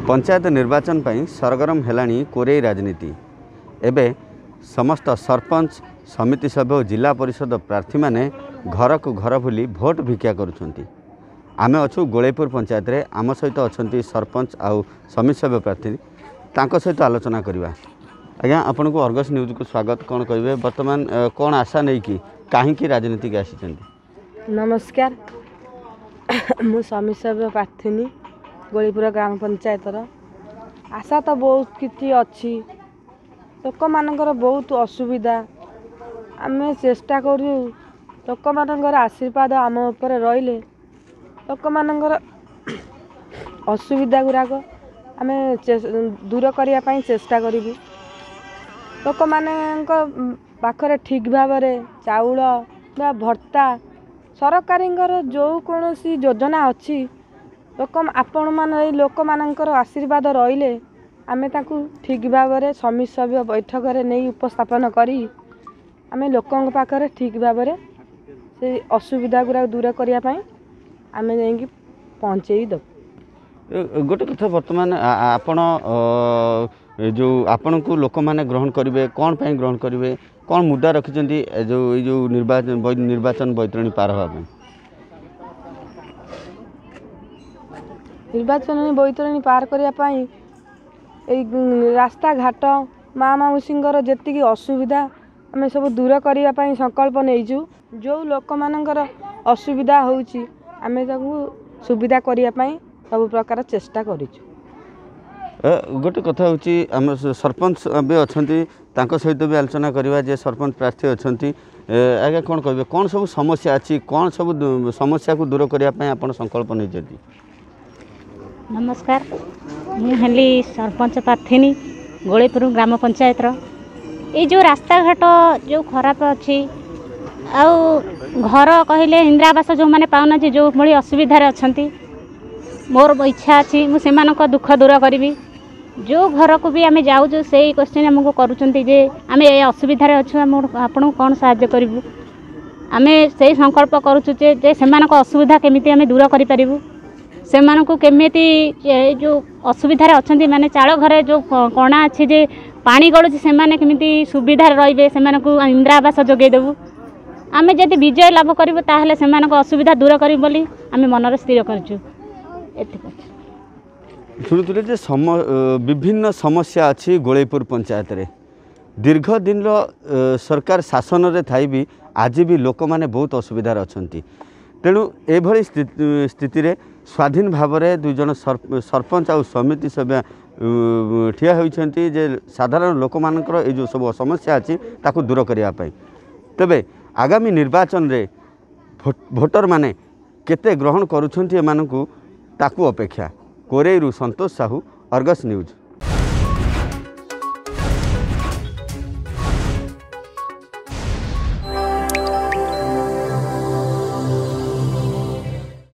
पंचायत निर्वाचन पर सरगरम हेलानी कोरेई राजनीति। एबे समस्त सरपंच समिति सभ्य और जिला परिषद प्रार्थी माने घर को घर बुली भोट भिक्षा करुछंती। आमे अछु गोलेपुर पंचायत रे आम सहित अछंती सरपंच आउ समिति सभ्य प्रार्थी तांको सहित आलोचना करवा। आज्ञा आपन को अर्गस न्यूज को स्वागत। कौन कहे वर्तमान कौन आशा नहीं कि कहीं राजनीति के आसी? नमस्कार, मु समिति सभ्य प्रार्थी गोलीपुर ग्राम पंचायत आशा तो बहुत किसी अच्छी। लोक मानकर बहुत असुविधा, आम चेष्टा करूँ लोक मानकर आशीर्वाद आम उपर रहिले लोक मानकर असुविधा गुराक आम दूर करने चेष्टा करूँ। लोक मान पाखरे ठीक भाव में चाउल बा भत्ता सरकारी जो कौन योजना अच्छी लोक आपण मान लोक मानकर आशीर्वाद रहिले आमे ताकू ठीक भाव में समिति सभ्य बैठक में नहीं उपस्थापन करी आमे लोकों पाखरे ठीक भाव में से असुविधा गुरा दूर करने आमे जाइए पहुँचे दो। गोटे कथा वर्तमान आपण जो आपण को लोक माने ग्रहण करेंगे कौन पाई ग्रहण करेंगे कौन मुद्दा रखिंट जो निर्वाचन बैतरणी पार हवा? निर्वाचन बैतरणी पार करने रास्ता घाट माँ मौसींर जी असुविधा आम सब दूर करने संकल्प नहींचु। जो लोक मानकर असुविधा होची आमे ताकू सुविधा करने सब प्रकार चेष्टा करूँ। गोटे कथा होची आम सरपंच भी अच्छा सहित भी आलोचना करवा जे सरपंच प्रार्थी अच्छा आगे कौन कहे कौन सब समस्या अच्छी कौन सब समस्या को दूर करने आप संकल्प नहीं? नमस्कार, मुझे सरपंच प्रार्थी गोलेपुर ग्राम पंचायत ये जो रास्ता घाट जो खराब अच्छी आउ घर कहले इंदिरा आवास जो मैंने पाऊना जो भाई असुविधार अच्छा मोर इच्छा अच्छी मुझे दुख दूर करी। जो घर को भी आम जाऊँ से क्वेश्चन आमको करुँचे आम ये असुविधार अच्छु आपन कौन साहाय्य करूँ आम से संकल्प करुचे असुविधा केमी आम दूर करूँ से केमिति जो असुविधार अच्छा माने चाल घरे जो कणा अच्छी जे पानी गलुची से केमिति सुविधा रे से इंदिरा आवास जोगेदेवु आम जब विजय लाभ करूँ ताहले से असुविधा दूर करूँ बोली आम मनरे स्थिर करूँ। शुणुले विभिन्न समस्या अच्छी गोलेपुर पंचायत रे दीर्घ दिन सरकार शासन रे थाई भी आज भी लोक माने बहुत असुविधार अछंती। तेणु एभली स्थिति रे स्वाधीन भाव में दुई जन सरपंच और समिति सभ्य ठिया होइछंती जे साधारण लोक मानकर ए जो सब समस्या अच्छी ताकू दूर करने। तेबे आगामी निर्वाचन रे भोटर माने केते ग्रहण करुछंती एमानकू ताकू अपेक्षा। कोरेईरू संतोष साहू, अर्गस न्यूज।